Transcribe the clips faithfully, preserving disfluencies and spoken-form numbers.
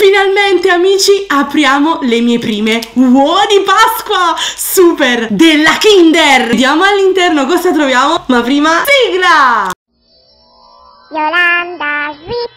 Finalmente amici apriamo le mie prime uova di Pasqua super della Kinder. Vediamo all'interno cosa troviamo, ma prima sigla! Yolanda Sweets.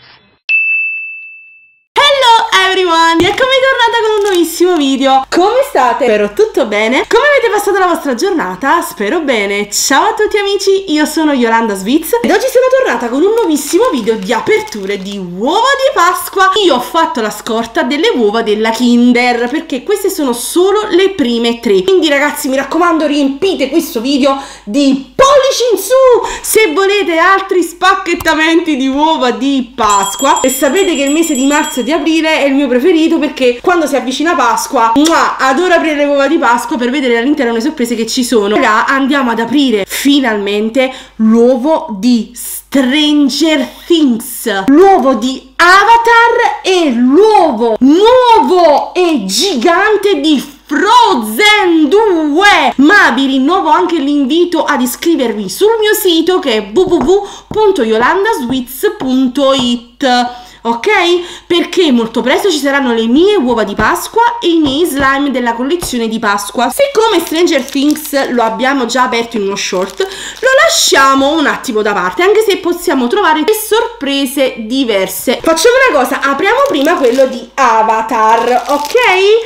Hello everyone, eccomi tornata con un nuovissimo video. Come state? Spero tutto bene. Come avete passato la vostra giornata? Spero bene. Ciao a tutti amici, io sono Yolanda Sweets ed oggi sono tornata con un nuovissimo video di aperture di uova di Pasqua. Io ho fatto la scorta delle uova della Kinder perché queste sono solo le prime tre. Quindi ragazzi, mi raccomando, riempite questo video di pollici in su se volete altri spacchettamenti di uova di Pasqua. E sapete che il mese di marzo e di aprile è il mio preferito perché quando si avvicina Pasqua, muah, adoro aprire le uova di Pasqua per vedere all'interno le sorprese che ci sono. Raga, andiamo ad aprire finalmente l'uovo di Stranger Things, l'uovo di Avatar e l'uovo nuovo e gigante di Frozen due. Ma vi rinnovo anche l'invito ad iscrivervi sul mio sito che è w w w punto yolandasweets punto it. Ok? Perché molto presto ci saranno le mie uova di Pasqua e i miei slime della collezione di Pasqua. Siccome Stranger Things lo abbiamo già aperto in uno short, lo lasciamo un attimo da parte, anche se possiamo trovare delle sorprese diverse. Facciamo una cosa, apriamo prima quello di Avatar, ok?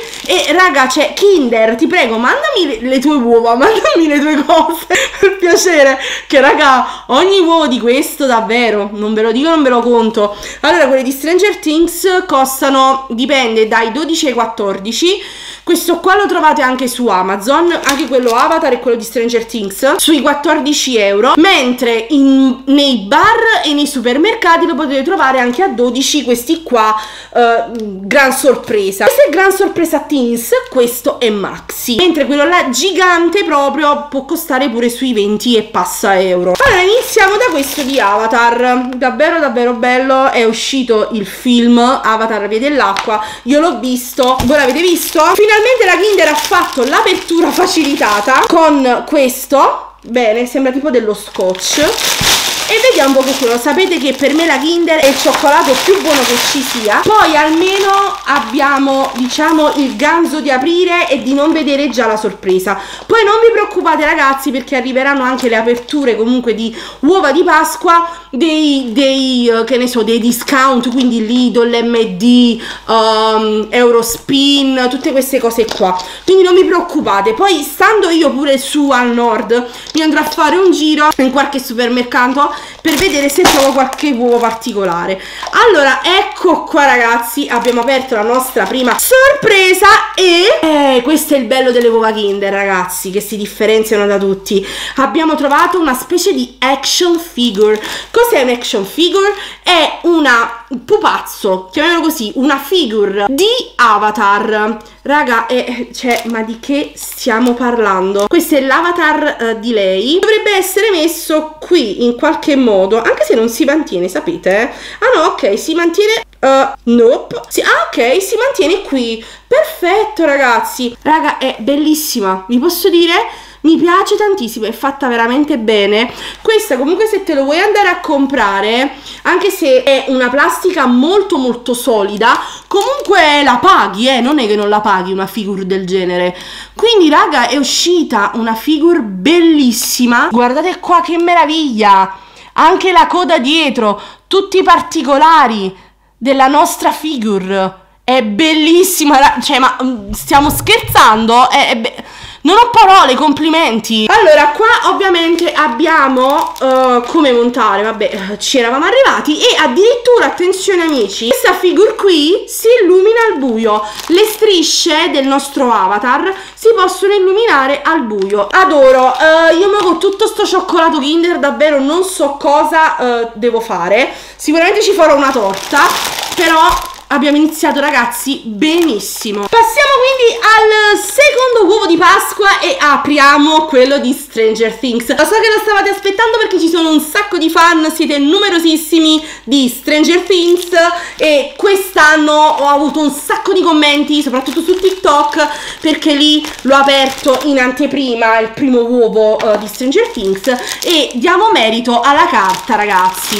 E raga, c'è Kinder, ti prego, mandami le, le tue uova, mandami le tue cose, per piacere, che raga, ogni uovo di questo davvero, non ve lo dico, non ve lo conto. Allora, quelli di Stranger Things costano, dipende, dai dodici ai quattordici. Questo qua lo trovate anche su Amazon, anche quello Avatar e quello di Stranger Things, sui quattordici euro, mentre in, nei bar e nei supermercati lo potete trovare anche a dodici, questi qua, eh, gran sorpresa. Questa è gran sorpresa Teens, questo è Maxi, mentre quello là gigante proprio può costare pure sui venti e passa euro. Allora iniziamo da questo di Avatar, davvero davvero bello, è uscito il film Avatar Via dell'Acqua, io l'ho visto, voi l'avete visto? Finalmente la Kinder ha fatto l'apertura facilitata con questo, bene, sembra tipo dello scotch. E vediamo un po' che quello, sapete che per me la Kinder è il cioccolato più buono che ci sia. Poi almeno abbiamo, diciamo, il ganzo di aprire e di non vedere già la sorpresa. Poi non vi preoccupate ragazzi, perché arriveranno anche le aperture comunque di uova di Pasqua, dei, dei uh, che ne so, dei discount, quindi Lidl, M D, um, Eurospin, tutte queste cose qua. Quindi non vi preoccupate. Poi stando io pure su al nord, mi andrò a fare un giro in qualche supermercato per vedere se trovo qualche uovo particolare. Allora, ecco qua ragazzi, abbiamo aperto la nostra prima sorpresa e eh, questo è il bello delle uova Kinder ragazzi, che si differenziano da tutti. Abbiamo trovato una specie di action figure. Cos'è un action figure? È una un pupazzo, chiamiamolo così, una figure di Avatar. Raga, eh, cioè, ma di che stiamo parlando? Questo è l'avatar uh, di lei. Dovrebbe essere messo qui in qualche modo, anche se non si mantiene, sapete? Ah no, ok, si mantiene... Uh, nope. Si, ah ok, si mantiene qui. Perfetto ragazzi. Raga, è bellissima, vi posso dire... Mi piace tantissimo, è fatta veramente bene. Questa comunque se te lo vuoi andare a comprare, anche se è una plastica molto molto solida, comunque la paghi, eh, non è che non la paghi una figure del genere. Quindi raga, è uscita una figure bellissima. Guardate qua che meraviglia. Anche la coda dietro, tutti i particolari della nostra figure. È bellissima, cioè ma stiamo scherzando? È, è non ho parole, complimenti. Allora qua ovviamente abbiamo uh, come montare, vabbè, ci eravamo arrivati. E addirittura, attenzione amici, questa figure qui si illumina al buio. Le strisce del nostro avatar si possono illuminare al buio. Adoro, uh, io con tutto sto cioccolato Kinder davvero non so cosa uh, devo fare. Sicuramente ci farò una torta, però... abbiamo iniziato ragazzi benissimo. Passiamo quindi al secondo uovo di Pasqua e apriamo quello di Stranger Things. Lo so che lo stavate aspettando perché ci sono un sacco di fan, siete numerosissimi di Stranger Things e quest'anno ho avuto un sacco di commenti, soprattutto su TikTok, perché lì l'ho aperto in anteprima il primo uovo uh, di Stranger Things. E diamo merito alla carta ragazzi.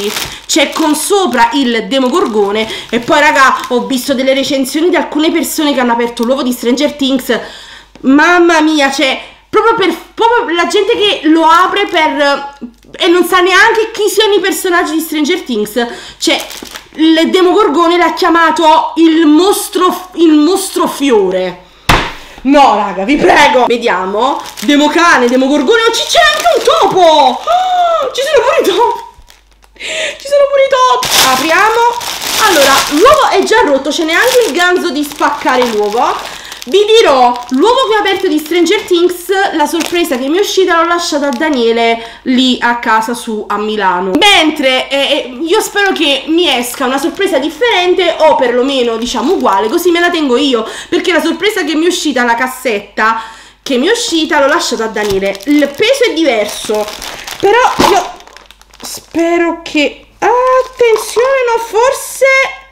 c'è con sopra il Demogorgone. E poi raga, ho visto delle recensioni di alcune persone che hanno aperto l'uovo di Stranger Things, mamma mia, cioè proprio per proprio la gente che lo apre per e non sa neanche chi siano i personaggi di Stranger Things. Cioè il Demogorgone l'ha chiamato il mostro il mostro fiore. No raga, vi prego. Vediamo. Democane, Demogorgone. Oh, c'è anche un topo. Oh, ci sono pure i topi. Ci sono pure i topi. Apriamo. Allora, l'uovo è già rotto, c'è neanche il ganzo di spaccare l'uovo. Vi dirò, l'uovo che ho aperto di Stranger Things, la sorpresa che mi è uscita l'ho lasciata a Daniele lì a casa su a Milano. Mentre eh, io spero che mi esca una sorpresa differente o perlomeno diciamo uguale, così me la tengo io, perché la sorpresa che mi è uscita, la cassetta che mi è uscita, l'ho lasciata a Daniele. Il peso è diverso, però io spero che... Attenzione, no, forse...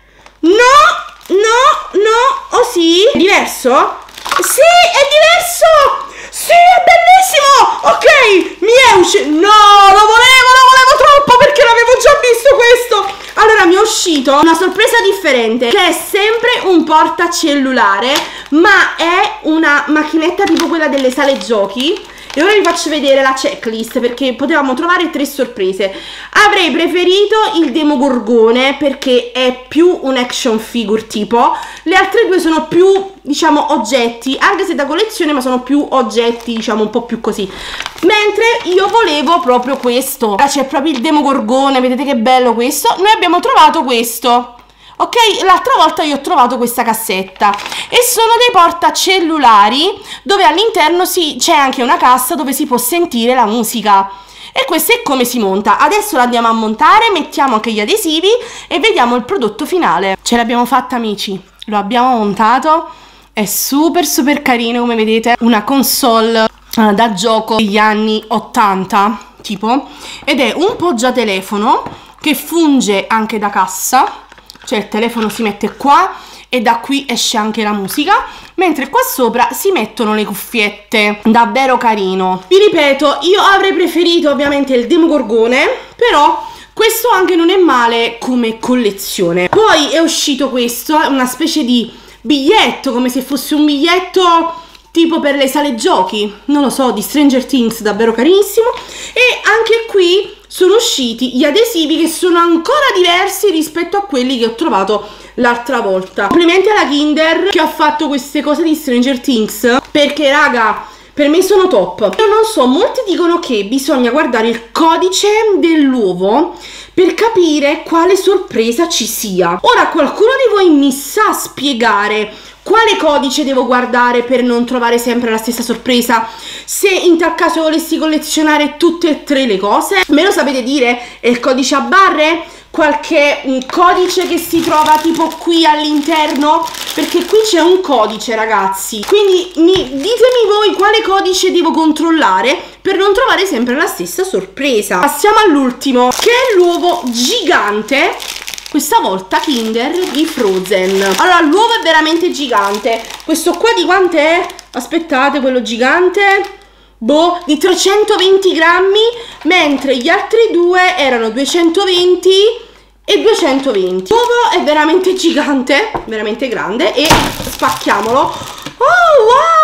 No! No, no, oh sì? È diverso? Sì, è diverso! Sì, è bellissimo! Ok, mi è uscito... No, lo volevo, lo volevo troppo perché l'avevo già visto questo! Allora, mi è uscito una sorpresa differente, che è sempre un portacellulare, ma è una macchinetta tipo quella delle sale giochi. E ora vi faccio vedere la checklist, perché potevamo trovare tre sorprese. Avrei preferito il Demogorgone perché è più un action figure tipo. Le altre due sono più, diciamo, oggetti, anche se da collezione, ma sono più oggetti, diciamo, un po' più così. Mentre io volevo proprio questo. C'è proprio il Demogorgone, vedete che bello questo. Noi abbiamo trovato questo. Ok, l'altra volta io ho trovato questa cassetta e sono dei portacellulari dove all'interno c'è anche una cassa dove si può sentire la musica. E questo è come si monta. Adesso lo andiamo a montare, mettiamo anche gli adesivi e vediamo il prodotto finale. Ce l'abbiamo fatta amici, lo abbiamo montato, è super super carino come vedete, una console uh, da gioco degli anni ottanta tipo, ed è un poggiatelefono che funge anche da cassa. Cioè il telefono si mette qua e da qui esce anche la musica, mentre qua sopra si mettono le cuffiette. Davvero carino. Vi ripeto, io avrei preferito ovviamente il Demogorgone, però questo anche non è male come collezione. Poi è uscito questo, una specie di biglietto, come se fosse un biglietto tipo per le sale giochi, non lo so, di Stranger Things, davvero carinissimo. E anche qui sono usciti gli adesivi che sono ancora diversi rispetto a quelli che ho trovato l'altra volta. Complimenti alla Kinder che ha fatto queste cose di Stranger Things, perché raga, per me sono top. Io non so, molti dicono che bisogna guardare il codice dell'uovo per capire quale sorpresa ci sia. Ora qualcuno di voi mi sa spiegare quale codice devo guardare per non trovare sempre la stessa sorpresa? Se in tal caso volessi collezionare tutte e tre le cose, me lo sapete dire? È il codice a barre? Qualche um, codice che si trova tipo qui all'interno? Perché qui c'è un codice ragazzi, quindi mi, ditemi voi quale codice devo controllare per non trovare sempre la stessa sorpresa. Passiamo all'ultimo, che è l'uovo gigante. Questa volta Kinder di Frozen. Allora l'uovo è veramente gigante. Questo qua di quant'è? Aspettate, quello gigante, boh, di trecentoventi grammi, mentre gli altri due erano duecentoventi e duecentoventi. L'uovo è veramente gigante, veramente grande. E spacchiamolo. Oh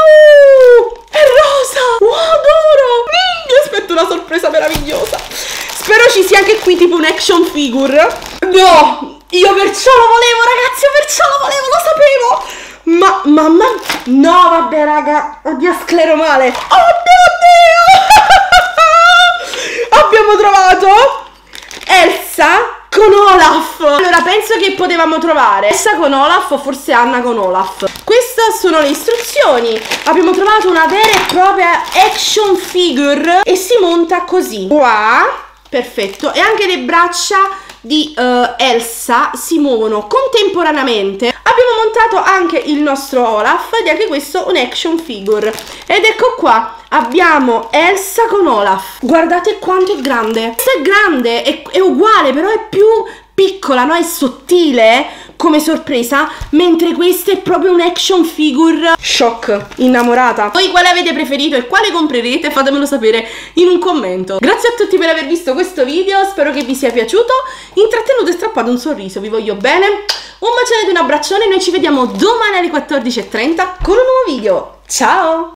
wow, è rosa. Wow, adoro. mm, Io aspetto una sorpresa meravigliosa. Spero ci sia anche qui tipo un action figure. No, io perciò lo volevo ragazzi, io perciò lo volevo, lo sapevo. Ma, mamma, no vabbè raga, oddio sclero male. Oh mio Dio. Abbiamo trovato Elsa con Olaf. Allora penso che potevamo trovare Elsa con Olaf o forse Anna con Olaf. Queste sono le istruzioni. Abbiamo trovato una vera e propria action figure e si monta così. Qua. Perfetto, e anche le braccia di uh, Elsa si muovono contemporaneamente. Abbiamo montato anche il nostro Olaf ed anche questo un action figure. Ed ecco qua, abbiamo Elsa con Olaf. Guardate quanto è grande. Questa è grande, è, è uguale, però è più piccola, no? È sottile. come sorpresa, mentre questa è proprio un action figure. Shock, innamorata. Voi quale avete preferito e quale comprerete? Fatemelo sapere in un commento. Grazie a tutti per aver visto questo video, spero che vi sia piaciuto, intrattenuto e strappato un sorriso, vi voglio bene, un bacione ed un abbraccione, noi ci vediamo domani alle quattordici e trenta con un nuovo video. Ciao!